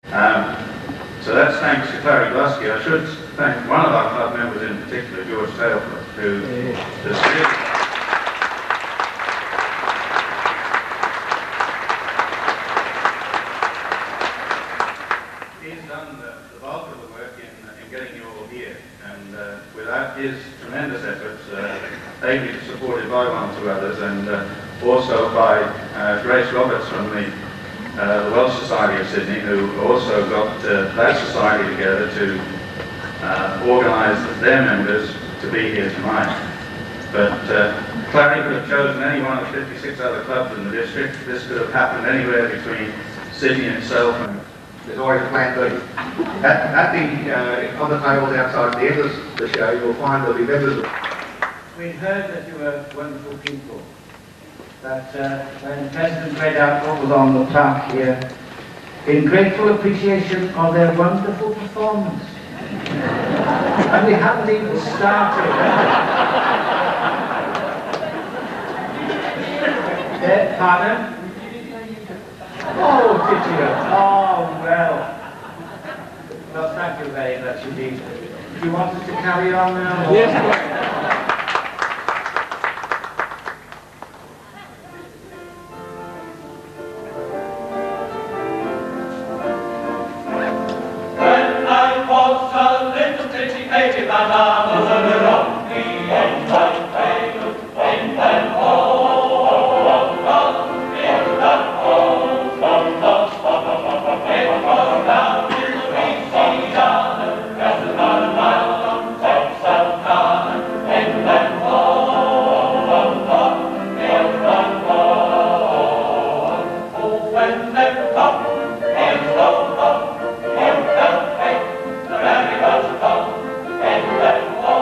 So that's thanks to Clary Glusky. I should thank one of our club members in particular, George Taylor, who has he's done the bulk of the work in getting you all here, and without his tremendous efforts, ably supported by one or two others, and also by Grace Roberts from the Welsh Society of Sydney, who also got that society together to organise their members to be here tonight. But Clary could have chosen any one of 56 other clubs in the district. This could have happened anywhere between Sydney itself and... There's always a plan B. On the tables outside the end of the show, you'll find there'll be members of... We heard that you were wonderful people. That when President read out what was on the plaque here, in grateful appreciation of their wonderful performance. And we haven't even started. Pardon? Oh, did you? Oh, well. Well, thank you very much indeed. Do you want us to carry on now? Yes. And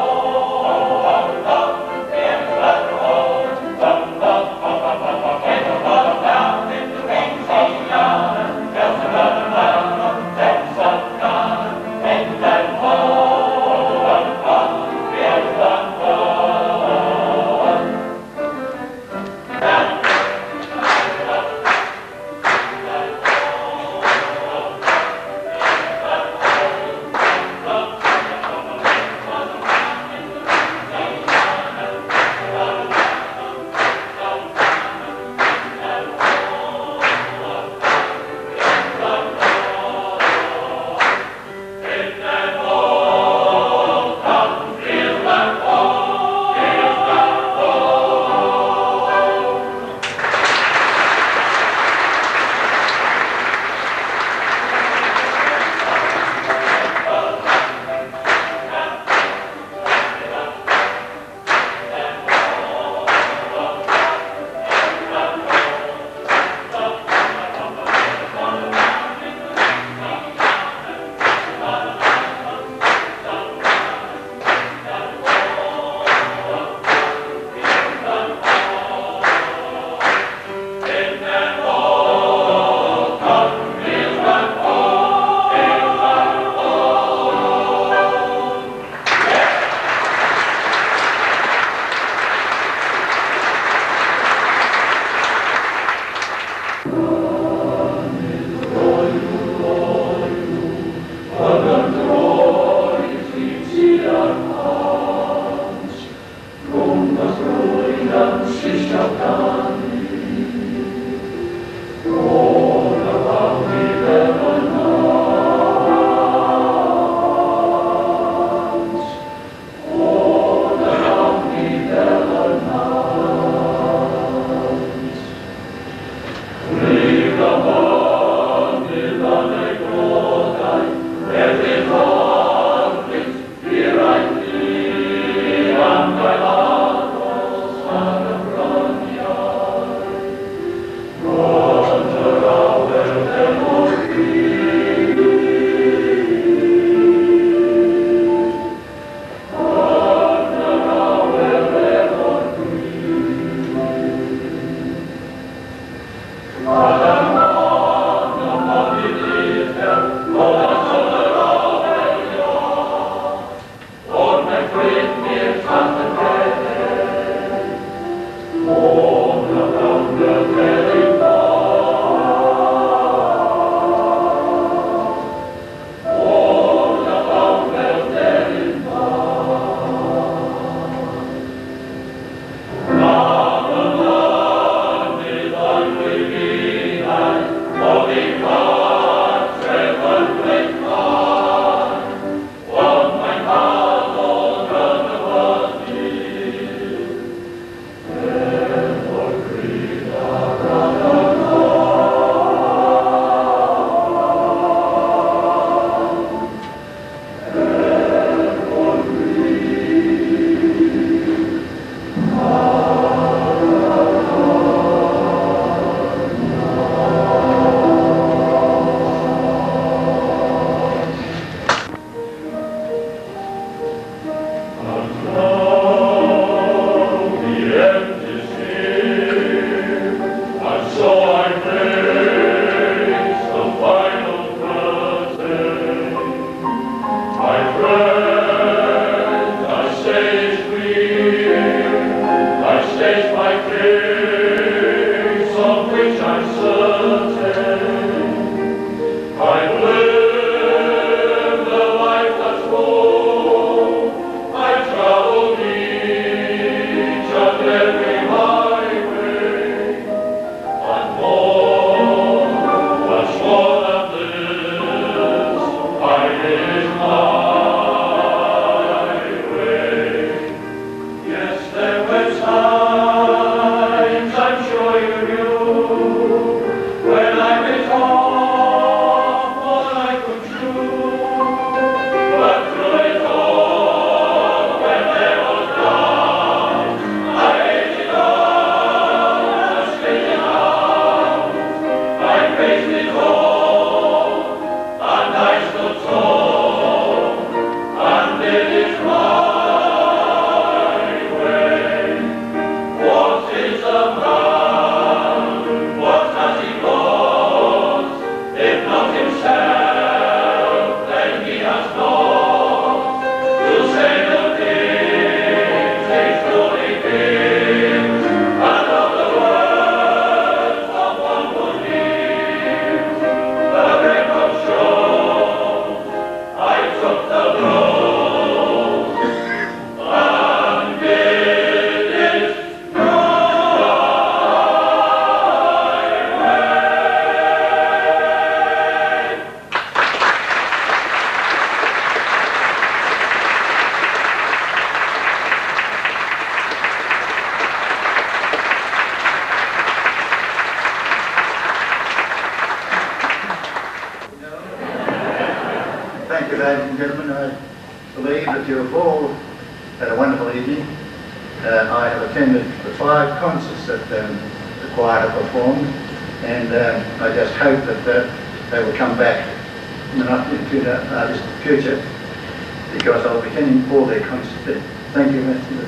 thank you, ladies and gentlemen. I believe that you have all had a wonderful evening. I have attended the 5 concerts that the choir have performed, and I just hope that they will come back in the not too distant future, because I'll be attending all their concerts. Thank you, Mr.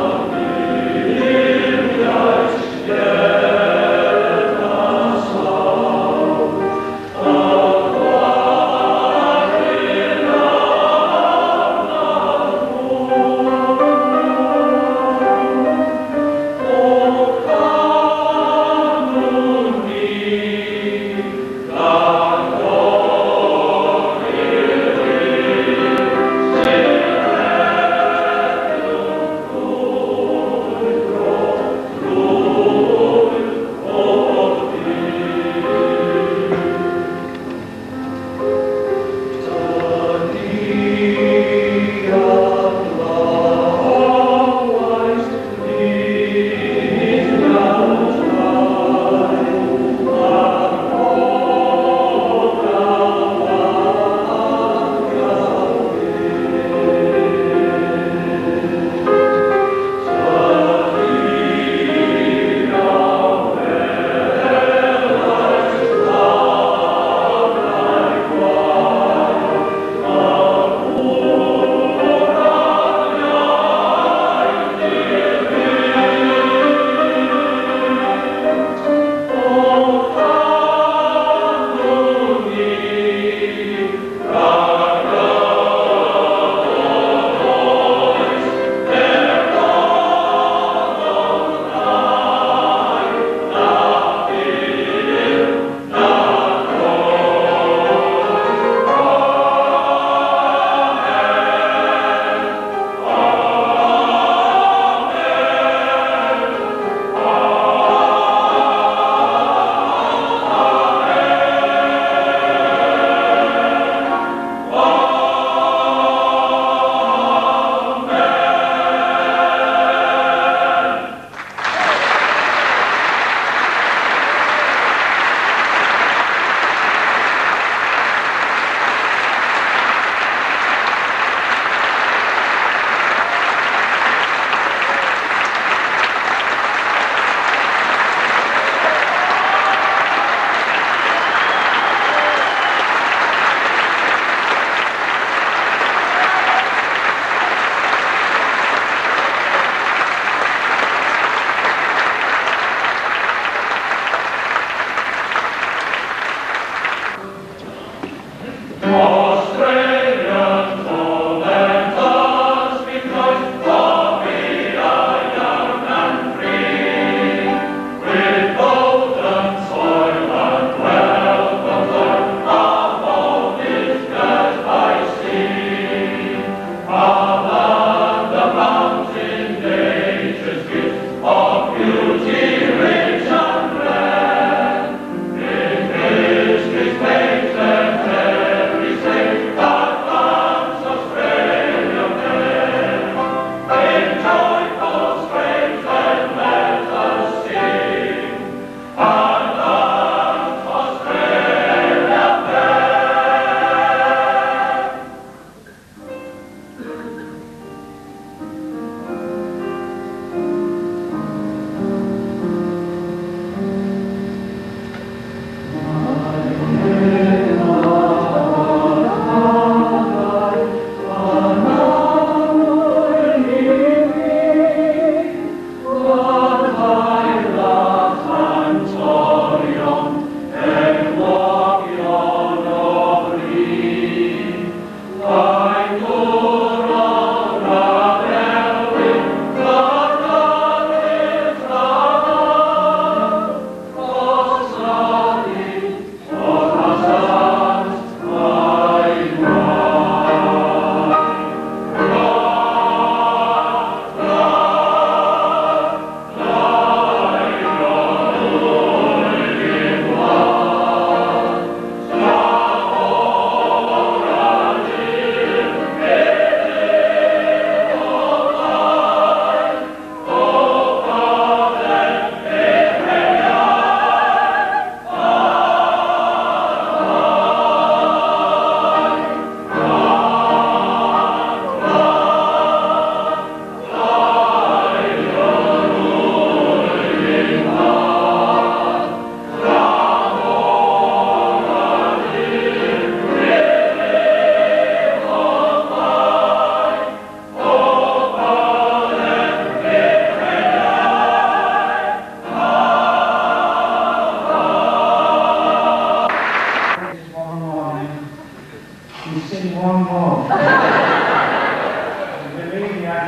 Yes.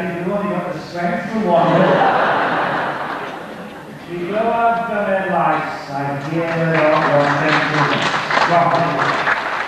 you've only got the strength for one. We grow up the lights, I hear your senses.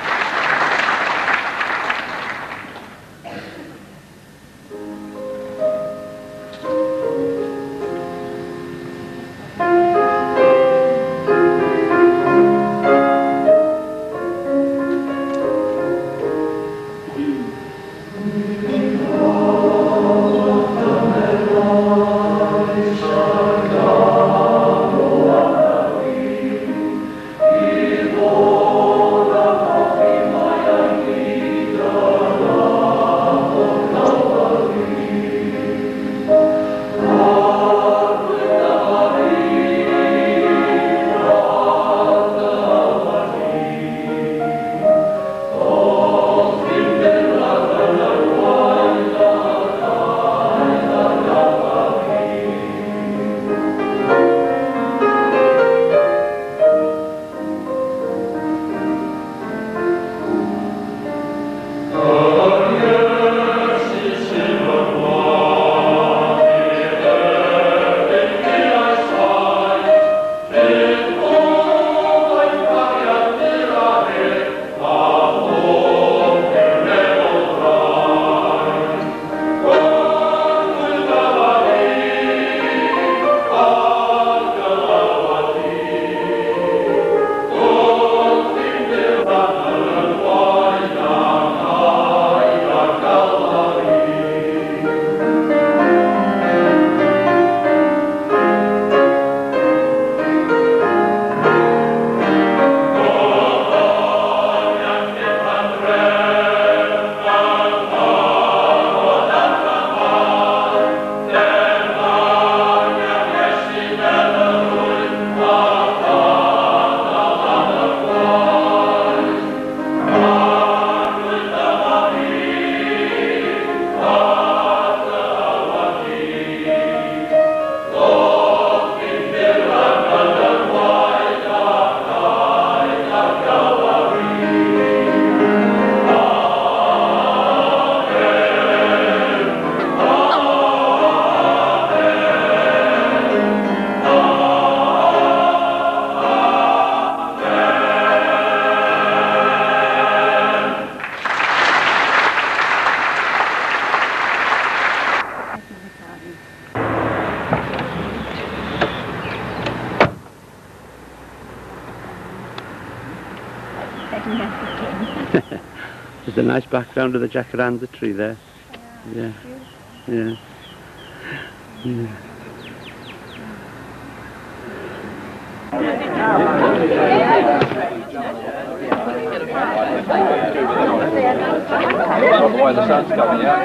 There's a nice background of the jacaranda tree there. Yeah. Yeah. Yeah. Why the sun's coming out.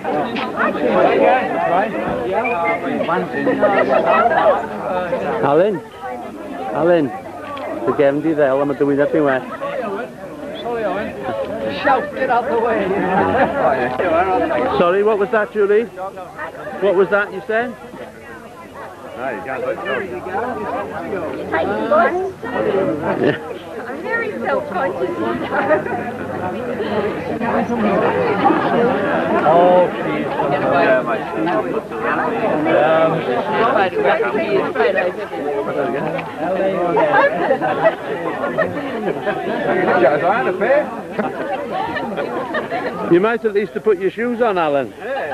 Alan, the gefn di ddel am y dywyneb di well. Sorry, Owen. Shout, get out the way. Sorry, what was that, Julie? What was that you said? No, you can't vote. I'm very self-conscious. Oh, please. Yeah, mate. You might at least have put your shoes on, Alan.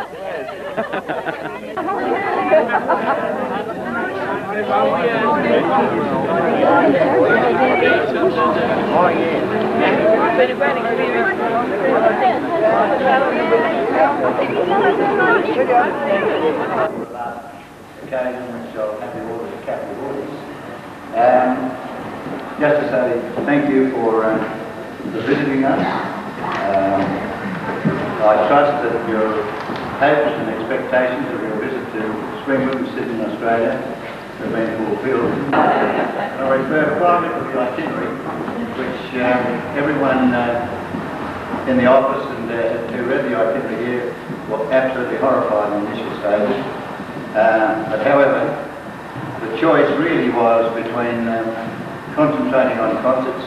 Just to say thank you for visiting us. I trust that your hopes and expectations of your visit to Springwood and Sydney, Australia have been fulfilled. I refer primarily to the itinerary, which everyone in the office and who read the itinerary here were absolutely horrified in the initial stages. But however, the choice really was between concentrating on concerts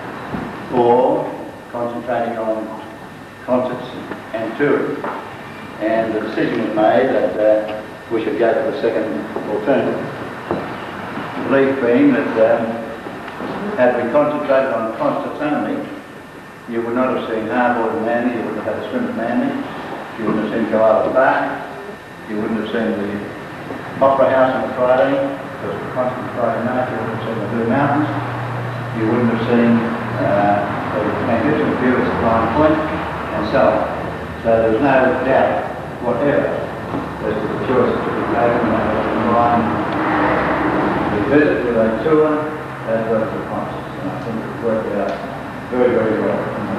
or concentrating on concerts and touring. and the decision was made that we should go for the second alternative. The belief being that had we concentrated on Constance only, you would not have seen Harbord and Manly, you wouldn't have had a swim at Manly, you wouldn't have seen Koala Park, you wouldn't have seen the Opera House on a Friday, because of Constance Friday night, you wouldn't have seen the Blue Mountains, you wouldn't have seen the magnificent view of Blind Point, and so on. So there's no doubt whatever as to the choice that should be taken and combine the visit with a tour as well as the concerts. And I think it's worked out very, very well.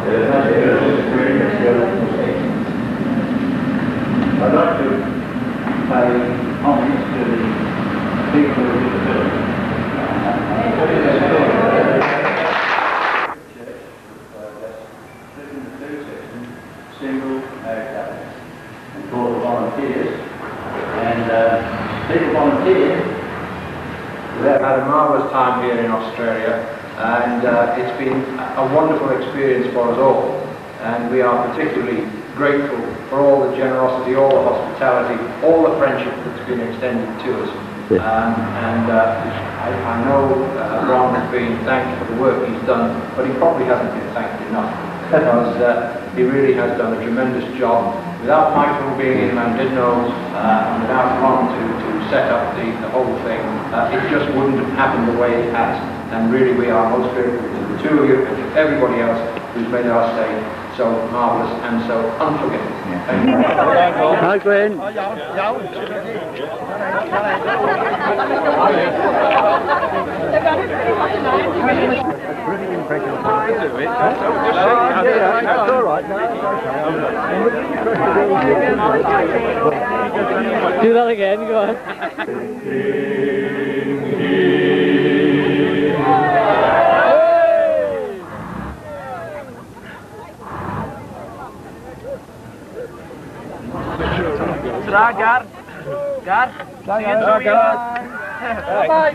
I'd like to pay homage to the people who did the building. Single, and for the volunteers. And people volunteered. We've had a marvellous time here in Australia, and it's been a wonderful experience for us all. And we are particularly grateful for all the generosity, all the hospitality, all the friendship that's been extended to us. I know Ron has been thanked for the work he's done, but he probably hasn't been thanked enough, because he really has done a tremendous job. Without Michael being in Llandudno, and without Ron to set up the whole thing, it just wouldn't have happened the way it has. And really we are most grateful to the two of you and to everybody else who's made our stay so marvellous and so unforgettable. Thank you. Hi, Glenn. That's all right. Do that again, go on. Gar. Bye.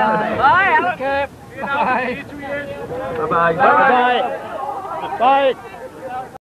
Bye. Bye. Bye. Bye. Bye.